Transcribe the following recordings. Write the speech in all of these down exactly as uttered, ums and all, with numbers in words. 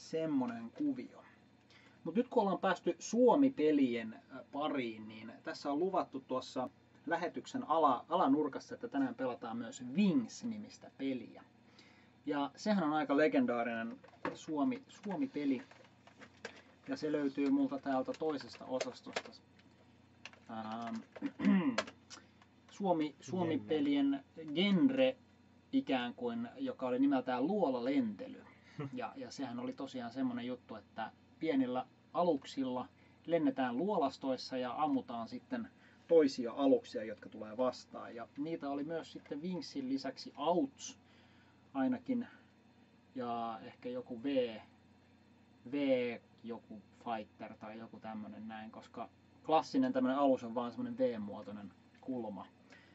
semmonen kuvio. Mutta nyt kun ollaan päästy Suomi-pelien pariin, niin tässä on luvattu tuossa lähetyksen ala, alanurkassa, että tänään pelataan myös Wings-nimistä peliä. Ja sehän on aika legendaarinen Suomi, Suomi-peli. Ja se löytyy multa täältä toisesta osastosta. Ähm, Suomi, Suomi-pelien genre ikään kuin, joka oli nimeltään luolalentely. Ja, ja sehän oli tosiaan semmoinen juttu, että pienillä aluksilla lennetään luolastoissa ja ammutaan sitten toisia aluksia, jotka tulee vastaan. Ja niitä oli myös sitten Wingsin lisäksi Auts ainakin ja ehkä joku V, V joku Fighter tai joku tämmönen näin, koska klassinen tämmönen alus on vaan semmonen V-muotoinen kulma.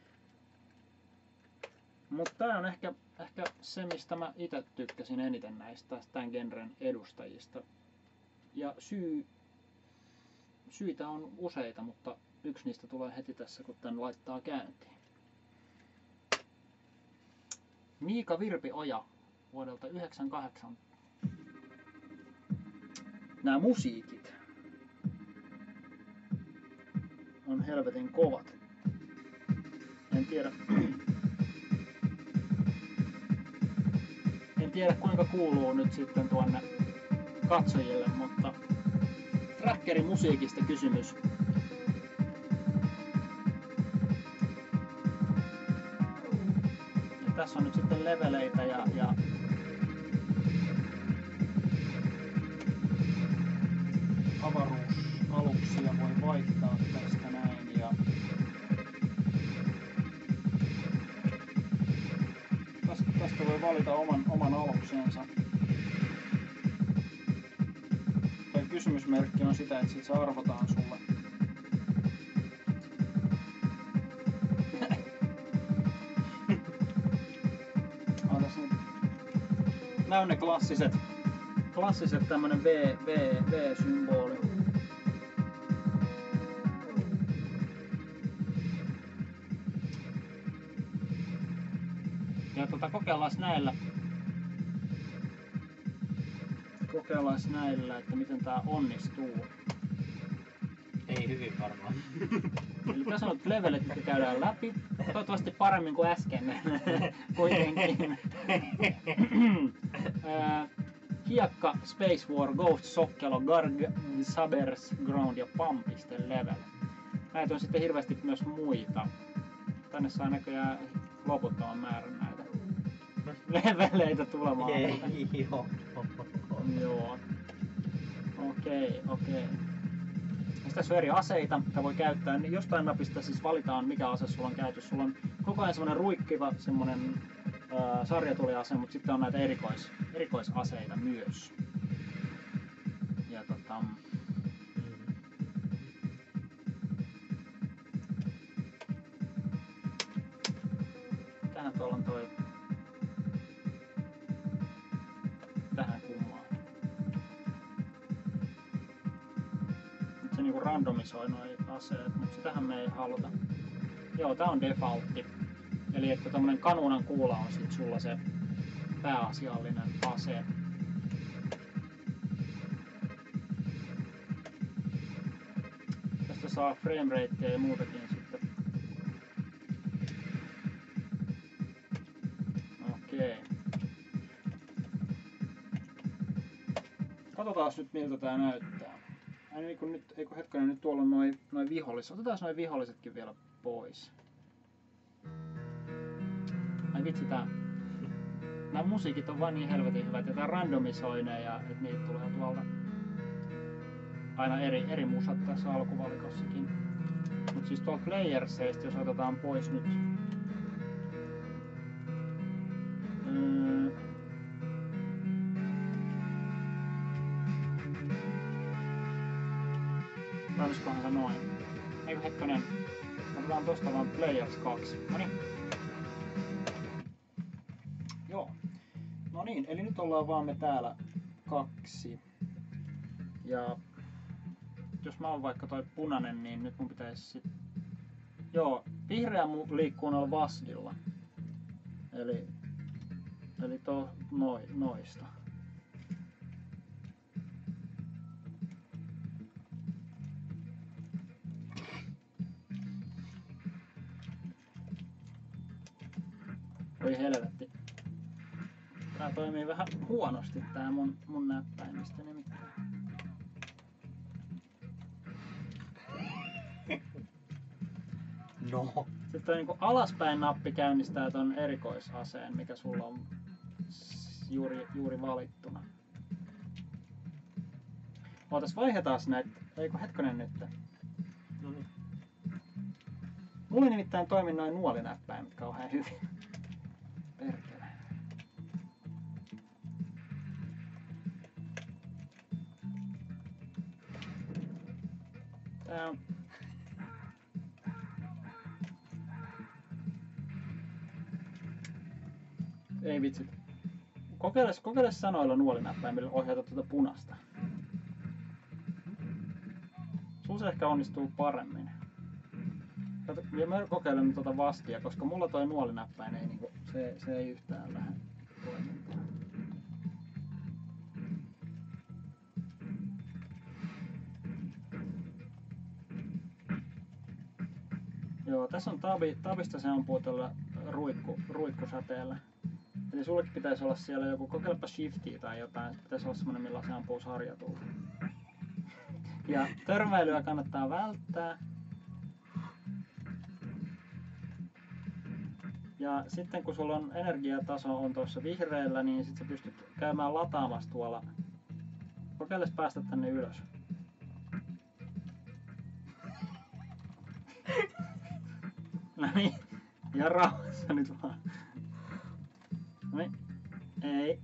Mutta tää on ehkä, ehkä se, mistä mä itse tykkäsin eniten näistä tämän genren edustajista. Ja syy, syitä on useita, mutta yksi niistä tulee heti tässä, kun tän laittaa käyntiin. Miika Virpi-Oja vuodelta yhdeksänkymmentäkahdeksan. Nämä musiikit on helvetin kovat. En tiedä, en tiedä kuinka kuuluu nyt sitten tuonne katsojille, mutta trackerin musiikista kysymys. Ja tässä on nyt sitten leveleitä ja, ja avaruusaluksia voi vaihtaa tästä näin. Ja tästä, tästä voi valita oman, oman aluksensa. Toi kysymysmerkki on sitä, että sit se arvotaan sulle. Nää on ne klassiset, klassiset tämmönen V, V, V-symboli. Ja tota, kokeillaan näillä. Kokeillaan näillä, että miten tää onnistuu. Ei hyvin varmaan. Eli tässä on nyt levelit, jotka käydään läpi. Toivottavasti paremmin kuin äsken. Kuitenkin. Hiekka, Space War, Ghost, Sokkelo, Garg, Sabers, Ground ja Pampisten level. Näitä on sitten hirveästi myös muita. Tänne saa näköjään loputtoman määrän näitä leveleitä tulemaan. Ei, joo. Joo. Okei, okei. Tässä on eri aseita, mitä voi käyttää. Jostain napista siis valitaan, mikä ase sulla on käytössä. Sulla on koko ajan semmonen ruikkiva semmonen äh, sarjatuliase, mutta sitten on näitä erikois, erikoisaseita myös. Ja tota... Tähän tuolla on toi... Tähän kummaan. Nyt se niinku randomisoi noi aseet, mutta sitähän me ei haluta. Joo, tää on defaultti. Eli että tommonen kanuunan kuula on sit sulla se pääasiallinen ase. Tästä saa frameratea ja muutakin sitten. Okei. Katsotaan nyt miltä tää näyttää. Ai niin kun nyt, eikö hetkonen, nyt tuolla on noin noi viholliset. Otetaan noi vihollisetkin vielä pois. Ai vitsi tää. Nämä musiikit on vaan niin helvetin hyvät ja tää randomisoi ne ja et niitä tulee tuolta aina eri, eri musat tässä alkuvalikossakin. Mut siis tuolta playerseista, jos otetaan pois nyt mm. Olisikohan se noin? Eikö hetkonen? Otetaan tosta vaan Players kaksi. Noniin. Joo. No niin, eli nyt ollaan vaan me täällä kaksi. Ja jos mä oon vaikka toi punainen, niin nyt mun pitäisi sit... Joo, vihreä liikkuu noilla vasdilla. Eli... Eli to, noi, noista. Voi helvetti. Tää toimii vähän huonosti tää mun, mun näppäimistö nimittäin. No. Sitten toi niinku alaspäin nappi käynnistää ton erikoisaseen, mikä sulla on juuri, juuri valittuna. Ootas, vaihetaas näitä. Eikö hetkonen nyt? No niin. Mulla nimittäin toimi noin nuolinäppäimet kauhean hyvin. Perkele. Tää on... Ei vitsit. Kokeile, kokeile sanoilla nuolinäppäimillä ohjata tuota punasta. Sulla se ehkä onnistuu paremmin. Kato, ja mä kokeilen tuota vastia, koska mulla toi nuolinäppäin ei niinku, se, se ei yhtään lähde toimintaan. Joo, tässä on tabi, tabista se ampuu tällä ruikku, ruikkusäteellä. Eli sullekin pitäisi olla siellä joku, kokeilepa shiftiä tai jotain, pitäisi olla semmonen millä se ampuu sarjatulta. Ja törmäilyä kannattaa välttää. Ja sitten kun sulla on energiataso on tuossa vihreällä, niin sit sä pystyt käymään lataamassa tuolla. Kokeiles päästä tänne ylös. No niin, ja rauhassa nyt vaan. Noin. Ei.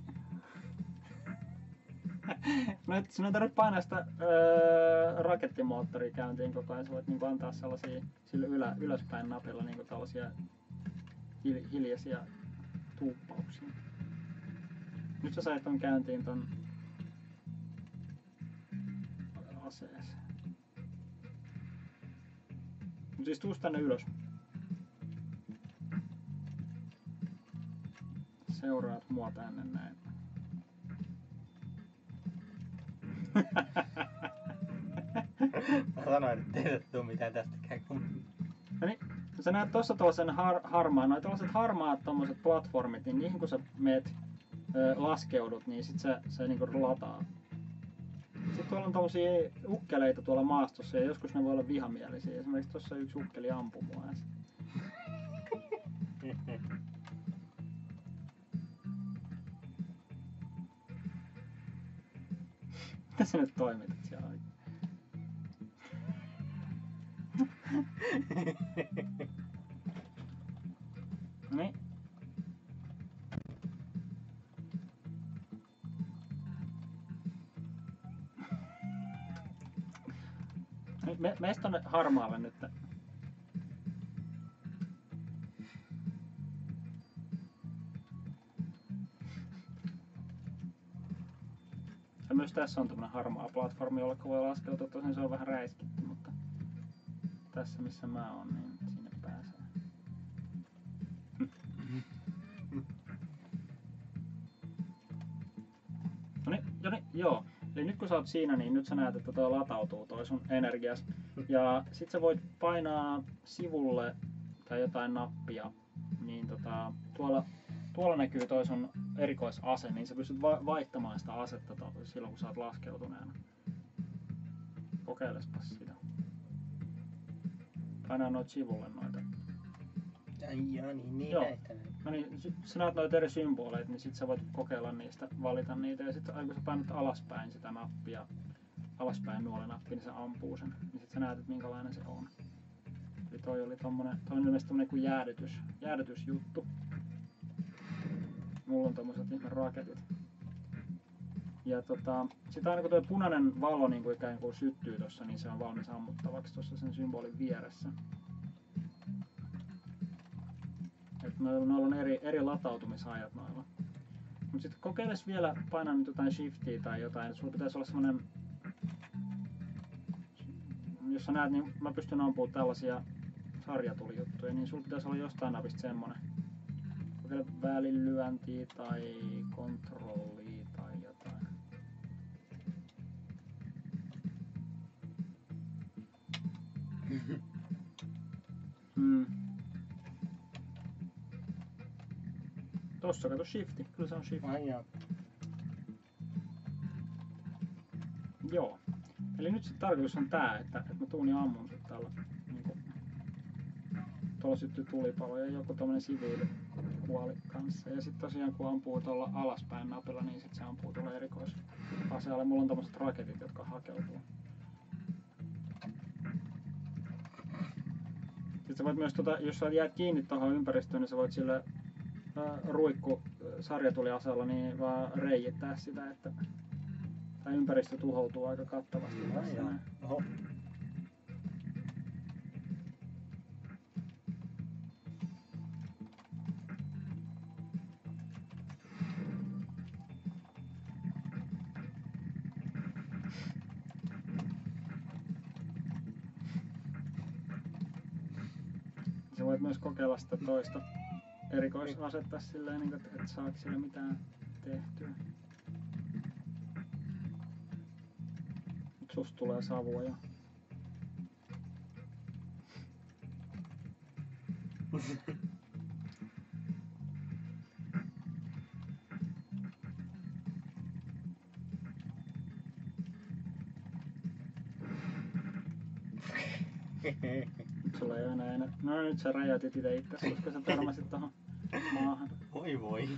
Nyt sinun ei tarvitse painaa sitä öö, rakettimoottoria käyntiin koko ajan. Sä voit niinku antaa sellaisia sillä ylä, ylöspäin napilla niinku tällaisia hil, hiljaisia tuuppauksia. Nyt sä sait ton käyntiin ton aseeseen. Mut siis tuus tänne ylös. Seuraat mua tänne näin. Mä sanoin, että ei tuu mitään tästäkään kun... No niin, sä näet tossa tuollaisen har, harmaan, noin tällaiset harmaat tommoset platformit, niin niihin kun sä meet ö, laskeudut, niin sit se, se niinku lataa. Sitten tuolla on tommosia ukkeleita tuolla maastossa ja joskus ne voi olla vihamielisiä. Esimerkiksi tossa yksi ukkeli ampui mua äsken. Mitä sä nyt toimitat siellä oikein? Noniin. Me, mees tonne harmaalle nyt. Ja myös tässä on tämmönen harmaa platformi, jolla voi laskeutua. Tosin se on vähän räiskitty, mutta tässä missä mä oon, niin sinne pääsee. Noniin, Joni, joo. Eli nyt kun sä oot siinä, niin nyt sä näet, että toi latautuu toi sun energias. Ja sit sä voit painaa sivulle tai jotain nappia, niin tota, tuolla, tuolla näkyy toi sun erikoisase, niin sä pystyt va vaihtamaan sitä asetta silloin kun sä oot laskeutuneena. Kokeilespas sitä. Painaa noit sivulle noita. Ai joo, niin, niin Joo. näistä näin. No niin, sä näet noita eri symboleita, niin sit sä voit kokeilla niistä, valita niitä ja sit kun sä painat alaspäin sitä nappia, alaspäin nuolinappi, niin se ampuu sen. Niin sit sä näet, että minkälainen se on. Eli toi oli tommonen, toi on ilmeisesti tommonen kuin jäädytys, jäädytysjuttu. Mulla on tommoset ihme raketit. Ja tota, sit aina kun tuo punainen valo niin kuin ikään kuin syttyy tossa, niin se on valmis ammuttavaksi tossa sen symbolin vieressä. Et noilla, noilla on eri, eri latautumisajat noilla. Mut sit kokeiles vielä painaa nyt jotain shiftiä tai jotain. Sulla pitäisi olla semmonen... Jos sä näet, niin mä pystyn ampumaan tällaisia sarjatulijuttuja, niin sulla pitäisi olla jostain napista semmonen. Kokeile välilyöntiä tai kontrollia tai jotain. Mm. Tossa kato shifti, kyllä se on shifti. Ai jaa. Joo. Eli nyt sitten tarkoitus on tää, että, että mä tuun ja ammun sit tällä niinku... Tuolla syttyy tulipalo ja joku tommonen siviili kuoli kanssa. Ja sit tosiaan kun ampuu tuolla alaspäin napilla, niin sit se ampuu tuolla erikoisaseella. Mulla on tommoset raketit, jotka hakeutuu. Sitten sä voit myös, tota, jos sä jäät kiinni tuohon ympäristöön, niin sä voit sillä ää, ruikku sarjatuliaseella niin vaan reijittää sitä, että tämä ympäristö tuhoutuu aika kattavasti. Ai jaa. Oho. Sä voit myös kokeilla sitä toista erikoisasetta silleen, niin että et saako sillä mitään tehtyä. Nyt susta tulee savua jo. Nyt sulla ei ole enää enää. No nyt sä räjäytit ite itse, koska sä törmäsit tohon maahan. Voi voi.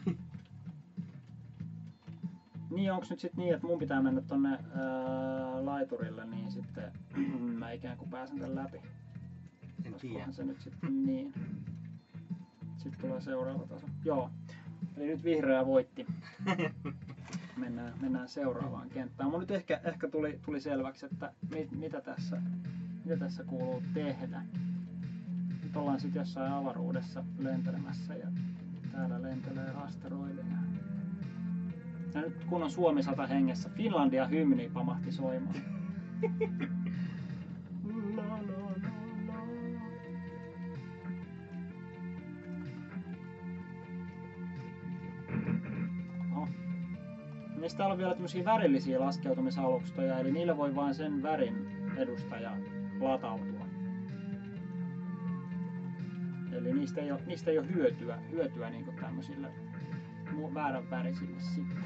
Niin onks nyt sit niin, että mun pitää mennä tonne ää, laiturille, niin sitten mä ikään kuin pääsen tän läpi. En tiedä. Olisikohan se nyt sitten niin. Sitten tulee seuraava taso. Joo. Eli nyt vihreä voitti. Mennään, mennään seuraavaan kenttään. Mun nyt ehkä, ehkä tuli, tuli selväksi, että mit, mitä, tässä, mitä tässä kuuluu tehdä. Nyt ollaan sitten jossain avaruudessa lentelemässä ja täällä lentelee asteroideja. Ja nyt kun on Suomi sata hengessä, Finlandia hymni pamahti soimaan. La, la, la, la. No. Niin täällä on vielä tämmöisiä värillisiä laskeutumisalustoja, eli niillä voi vain sen värin edustaja latautua. Eli niistä ei ole, niistä ei ole hyötyä, hyötyä niin kuin tämmöisille väärän värisille sitten.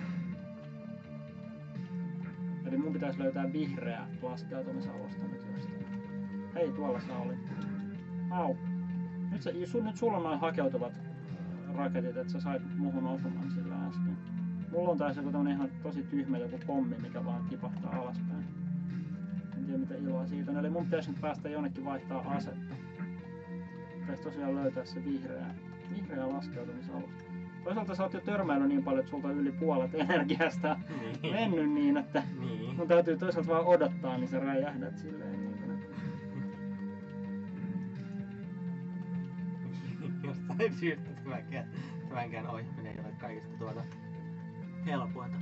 Eli mun pitäisi löytää vihreä laskeutumisalusta nyt jostain. Hei, tuolla sä olit. Au. Nyt, sä, sun, nyt sulla on noin hakeutuvat raketit, että sä sait muhun osuman sillä äsken. Mulla on taas joku tämmönen ihan tosi tyhmä joku pommi, mikä vaan tipahtaa alaspäin. En tiedä mitä iloa siitä on. Eli mun pitäisi nyt päästä jonnekin vaihtaa asetta. Pitäisi tosiaan löytää se vihreä, vihreä laskeutumisalusta. Toisaalta sä oot jo törmännyt niin paljon, että sulta on yli puolet energiasta Niin. mennyt niin, että Niin. mun täytyy toisaalta vaan odottaa, niin sä räjähdät silleen niin kuin, että... Jostain syystä tämänkään, tämänkään ohjelminen ei ole kaikista tuota helpointa.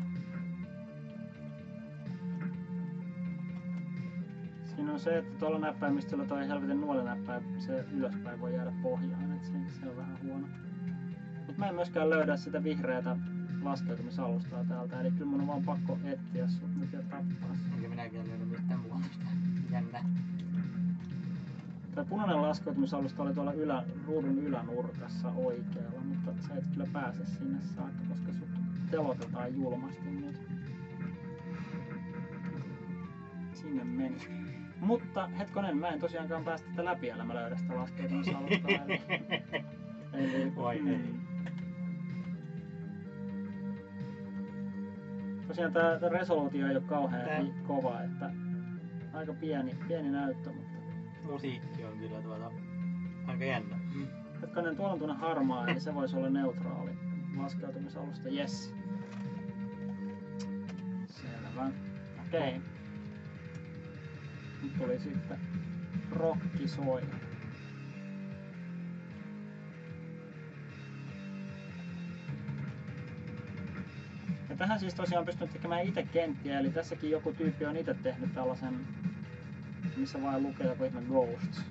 Siinä on se, että tuolla näppäimistöllä toi helvetin nuolinäppäin, se ylöspäin voi jäädä pohjaan, että se, se on vähän huono. Mut mä en myöskään löydä sitä vihreätä laskeutumisalustaa täältä, eli kyllä mun on vaan pakko etsiä sut nyt ja tappaa sut. Enkä minäkään löydä mistään muutosta. Jännä. Tämä punainen laskeutumisalusta oli tuolla ylä, ruudun ylänurkassa oikealla, mutta sä et kyllä pääse sinne saakka, koska sut telotetaan julmasti nyt. Sinne meni. Mutta hetkonen, mä en tosiaankaan päästä tätä läpi, ellei mä löydä sitä laskeutumisalustaa. Eli, eli, Voi mm. ei. Tosiaan tää, tää resoluutio ei ole kauhean Tää- kova, että aika pieni, pieni näyttö, mutta Musiikki on kyllä tuota aika jännä. hetkonen, tuolla on tuonne harmaa, eli se voisi olla neutraali laskeutumisalusta. Yes. Selvä. Okei. Nyt tuli sitten rokki soi. Ja tähän siis tosiaan pystynyt tekemään itse kenttiä, eli tässäkin joku tyyppi on itse tehnyt tällaisen, missä vaan lukee joku ihme Ghosts.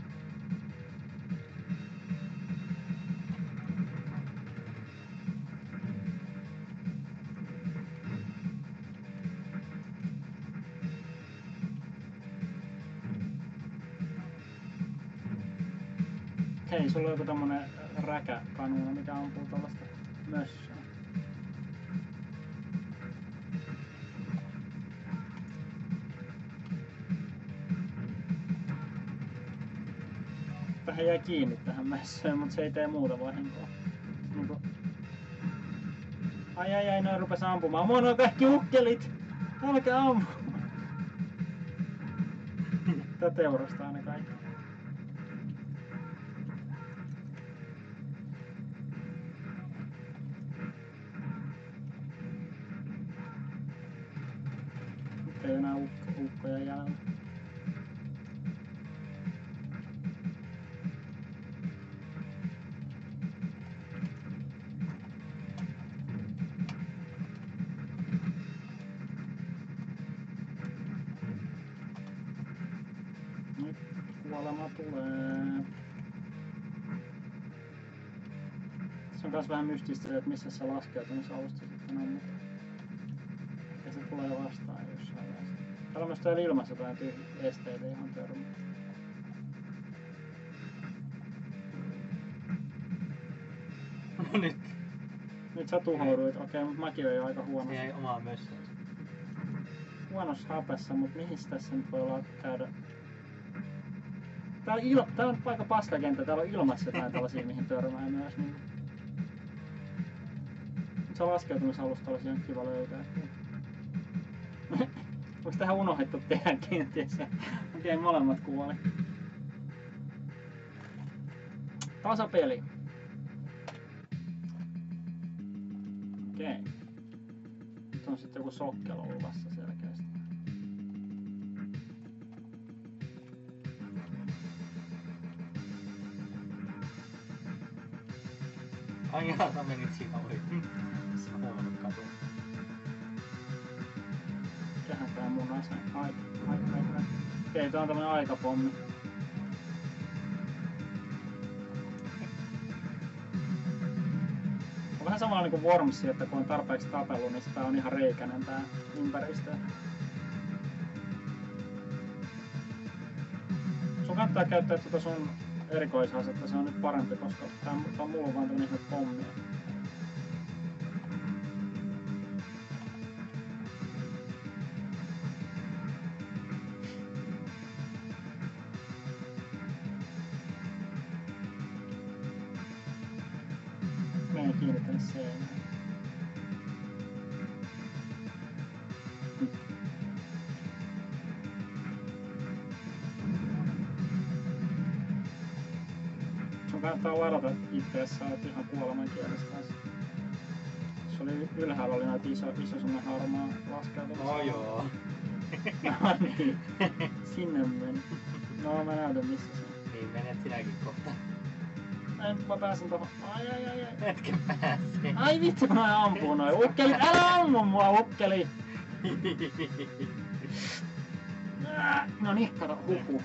Hei, sulla on joku tommonen räkäkanuuna, mikä ampuu tuollaista mössöä. että hän jäi kiinni tähän mässöön, mutta se ei tee muuta vahinkoa. Niinku... Ai ai ai, noin rupes ampumaan. Mua nuo kaikki ukkelit! Älkää ampu! Tää teurastaa ne kaikki. Nyt ei enää ukko, ukkoja jäljellä. Nyt kuolema tulee. Se on kans vähän mystistä, että missä se laskeutumisalusta sitten on, mutta ehkä se tulee vastaan jossain vaiheessa. Täällä on myös täällä ilmassa jotain tyhjiä esteitä ihan törmää. No nyt. Nyt sä tuhouduit, okei, mutta mäkin oon jo aika huonossa. Se jäi omaa mössöön. Huonossa hapessa, mutta mihin tässä nyt voi olla käydä? Täällä, il... Täällä on aika paskakenttä, täällä on ilmassa jotain tällaisia mihin törmää myös. Niin... Mut se laskeutumisalusta olisi ihan kiva löytää. Onks tähän unohdettu tehdä kenties? Okei, molemmat kuoli. Tasapeli. Okei. Nyt on sitten joku sokkelo luvassa selkeästi. Ai jaa, sä menit siinä ohi. Sä huomannut katua. Mikähän tää mun ase? Aika, aika, aika. Okei, tää on tämmönen aikapommi. On vähän samalla niinku Wormsi, että kun on tarpeeksi tapellut, niin tää on ihan reikänen tää ympäristö. Sun kannattaa käyttää tuota sun erikoisasetta, se on nyt parempi, koska tää on mulla vaan tämmönen ihme pommi. Mä en kiinni tänne seinään. Sun kannattaa ladata ittees, sä oot ihan kuoleman kielessä tässä. Se oli ylhäällä oli näitä iso, iso semmonen harmaa laskeutumista. No joo. No niin, sinne meni. No mä näytän missä se on. Niin menet sinäkin kohta. Ai nyt mä pääsen tohon. Ai ai ai ai. Etkä pääse. Ai vitsi kun mä ampuu noin. Ukkeli, älä ammu mua ukkeli! No niin, kato, huhu.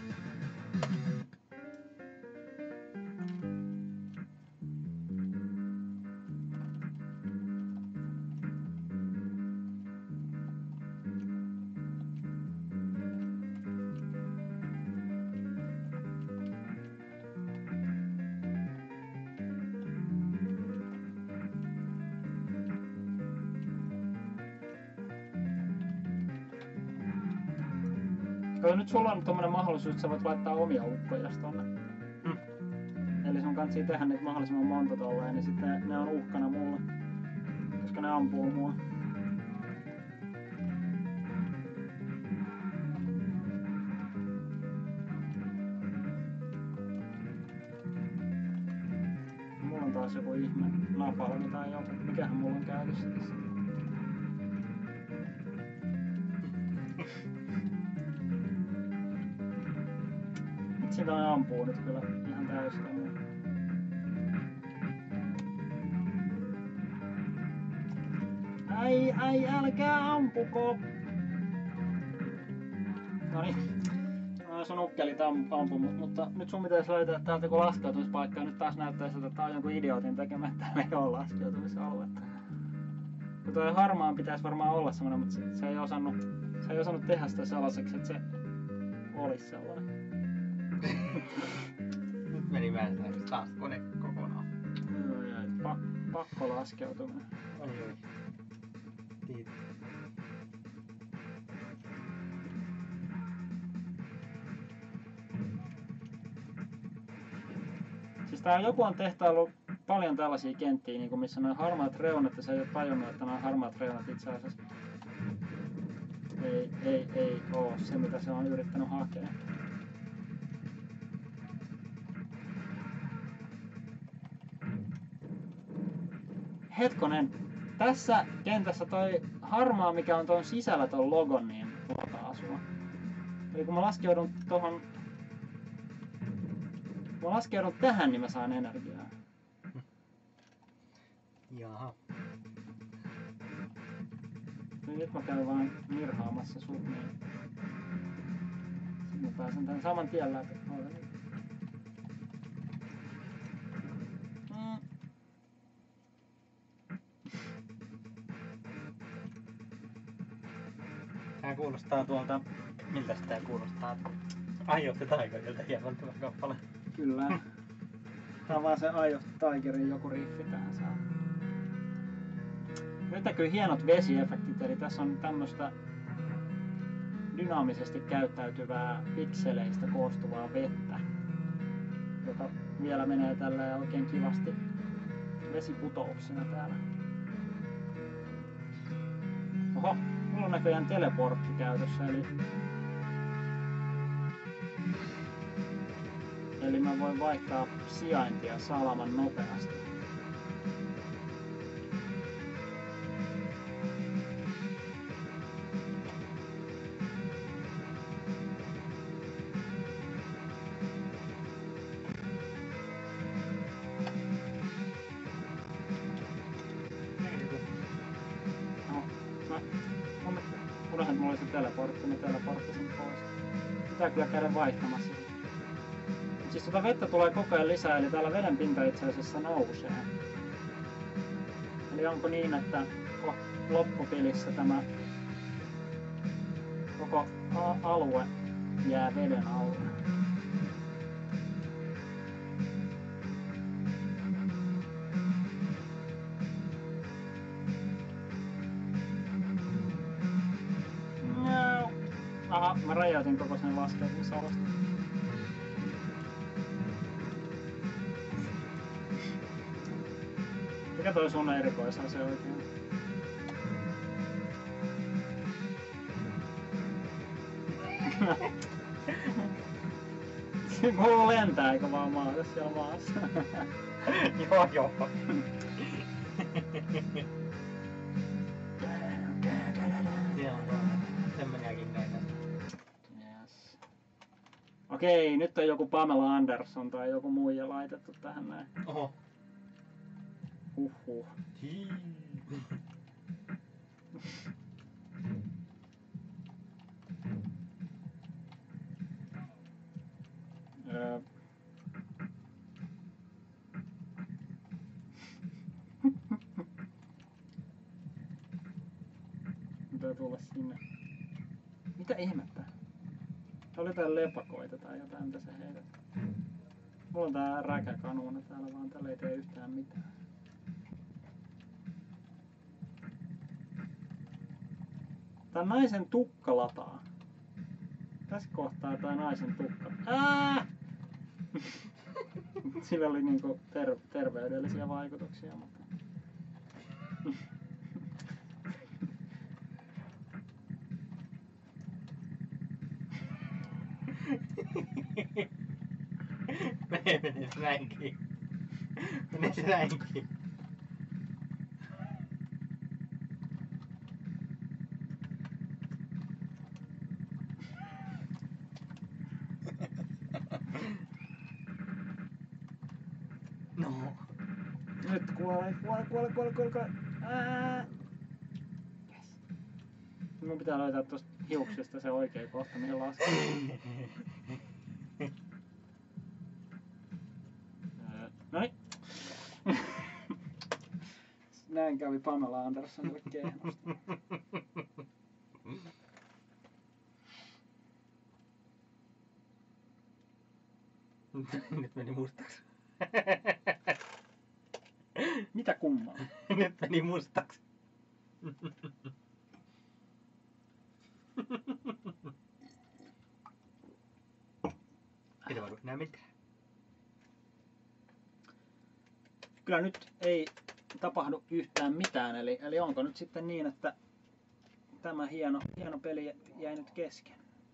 Kato, nyt sulla on tommonen mahdollisuus, että sä voit laittaa omia ukkoja tonne. Hmm. Eli sun kansi tehdä niitä mahdollisimman monta tolleen, niin sitten ne, ne on uhkana mulle. Koska ne ampuu mua. Mulla on taas joku ihme napalmi tai jotain. Mikähän mulla on käytössä tässä? Sitä ampuu nyt kyllä ihan täysin. Ai, ai, älkää ampuko! Noniin. No, sun ukkelit ampunut, mutta nyt sun pitäisi löytää täältä joku laskeutumispaikka. Nyt taas näyttää siltä, että tää on jonkun idiootin tekemä, että täällä ei ole laskeutumisaluetta. Kun toi harmaan pitäisi varmaan olla semmonen, mutta se, se ei osannut, se ei osannut tehdä sitä sellaiseksi, että se olisi sellainen. Nyt meni vääräksi taas kone kokonaan. Ai ai, pa pakko laskeutuminen. Oi oi. Kiitos. Tää joku on tehtaillut paljon tällaisia kenttiä, niin kuin missä noin harmaat reunat, ja se ei ole tajunnut, että noin harmaat reunat itse asiassa ei, ei, ei oo se, mitä se on yrittänyt hakea. Hetkonen, tässä kentässä toi harmaa, mikä on tuon sisällä ton logon, niin lokaa sua. Eli kun mä laskeudun tohon... Kun mä laskeudun tähän, niin mä saan energiaa. Jaha. Niin nyt mä käyn vaan mirhaamassa sut, niin... Sitten mä pääsen tän saman tien läpi. Mm. Tää kuulostaa tuolta... Miltä tää kuulostaa? Eye of the Tigerilta hieman tämä kappale. Kyllä. Tää on vaan se Eye of the Tigerin joku riffi tähän saa. Nyt näkyy hienot vesiefektit, eli tässä on tämmöstä dynaamisesti käyttäytyvää pikseleistä koostuvaa vettä, joka vielä menee tällä oikein kivasti vesiputouksina täällä. Oho, mulla on näköjään teleportti käytössä, eli Eli mä voin vaihtaa sijaintia salaman nopeasti. No, mä... Unohdin, että mulla oli se teleportti, mä teleporttasin pois. Pitää kyllä käydä vaihtamassa. Siis tota vettä tulee koko ajan lisää, eli täällä veden pinta itse asiassa nousee. Eli onko niin, että loppupelissä tämä koko alue jää veden alle? No. Aha, mä rajoitin koko sen laskeutumisalasta. Mikä toi sun erikoisase oikein? Mulla lentää eikä vaan maata siellä maassa. Joo joo. Joo joo. Semmeniäkin näitä. Yes. Okei, nyt on joku Pamela Anderson tai joku muija laitettu tähän näin. Oho. Huhhuh. Hii. Öö. Pitää tulla sinne. Mitä ihmettä? Oli täällä lepakoita tai jotain, mitä sä heität? Mulla on tää räkäkanuuna täällä, vaan tällä ei tee yhtään mitään. Tää naisen tukka lataa. Tässä kohtaa tää naisen tukka. Ää! Sillä oli niinku ter terveydellisiä vaikutuksia, mutta... Mene, mene se näinkin. Mene se näinkin. No. Nyt kuole, kuole, kuole, kuole, kuole, kuole. Ää! Yes. Mun pitää löytää tosta hiuksista se oikea kohta, mihin laskee. Noniin. Näin kävi Pamela Andersonille kehnosti. Nyt meni mustaksi. Mitä kummaa? Nyt meni mustaksi. Ei tapahdu enää mitään. kyllä nyt ei tapahdu yhtään mitään. Eli, eli onko nyt sitten niin, että tämä hieno, hieno peli jäi nyt kesken.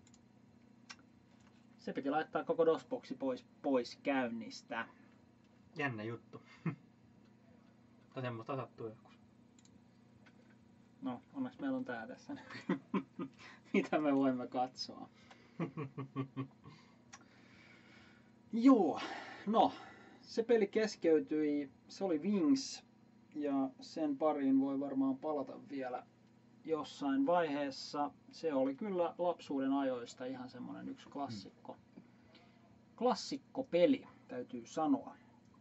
Se piti laittaa koko DOS-boksi pois, pois käynnistä. Jännä juttu. Tai semmoista sattuu joskus. No, onneksi meillä on tää tässä. Mitä me voimme katsoa. Joo, no, se peli keskeytyi, se oli Wings, ja sen pariin voi varmaan palata vielä jossain vaiheessa. Se oli kyllä lapsuuden ajoista ihan semmonen yksi klassikko. Klassikkopeli, täytyy sanoa.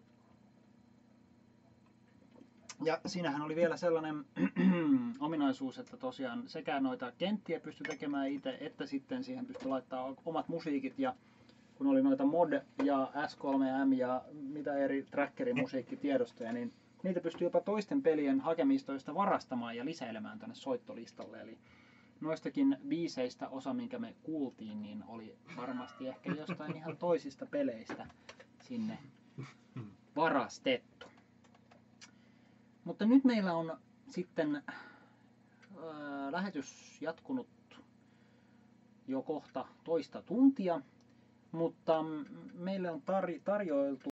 Ja siinähän oli vielä sellainen ominaisuus, että tosiaan sekä noita kenttiä pystyi tekemään itse, että sitten siihen pystyi laittaa omat musiikit. Ja kun oli noita mod ja S kolme M ja mitä eri trackerimusiikkitiedostoja, niin niitä pystyi jopa toisten pelien hakemistoista varastamaan ja lisäilemään tänne soittolistalle. Eli noistakin biiseistä osa, minkä me kuultiin, niin oli varmasti ehkä jostain ihan toisista peleistä sinne varastettu. Mutta nyt meillä on sitten ää, lähetys jatkunut jo kohta toista tuntia, mutta meille on tar- tarjoiltu